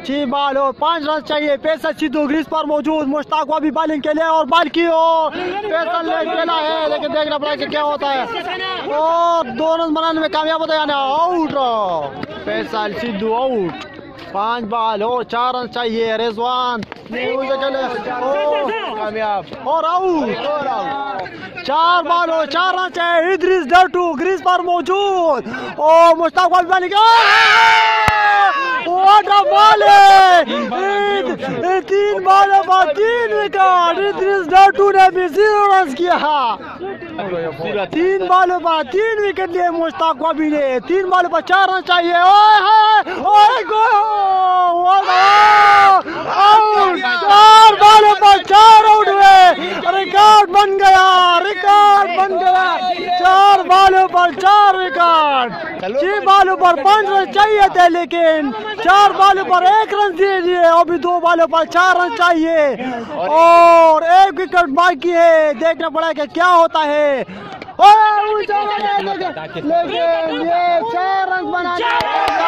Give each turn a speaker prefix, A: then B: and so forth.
A: 6 ball और 5 run चाहिए। Faisal Sidhu Greaves पर मौजूद, मुश्ताक को अभी बॉलिंग के लिए और बॉल की ओर फैसल ने खेला है, लेकिन देखना पड़ा कि क्या होता है और 2 रन बनाने में कामयाब होता है। Out, Faisal Sidhu out. 5 ball और 4 रन चाहिए। रिजवान कामयाब और आउट। 4 बॉल और 4 रन चाहिए। इद्रिस डट्टू ग्रीज पर मौजूद और मुश्ताक को अभी बॉलिंग, बॉल है 3 बॉलों पर 3 विकेट। इद्रिस डट्टू ने भी 0 रन किया। 3 बॉलों पर 3 विकेट लिए मुश्ताक को अभी ने। 3 बॉलों पर 4 रन चाहिए। आउट, 4 बॉलों पर 4 आउट हुए। रिकॉर्ड बन गया, रिकॉर्ड बन गया। 4 बॉलों पर 4 विकेट। 6 बॉलों पर 5 रन चाहिए थे, लेकिन 4 बॉलों पर 1 रन दे दिए। अभी 2 बॉलों पर 4 रन चाहिए और 1 विकेट बाकी है। देखना पड़ा कि क्या होता है। लेकिन ये 4 रन बना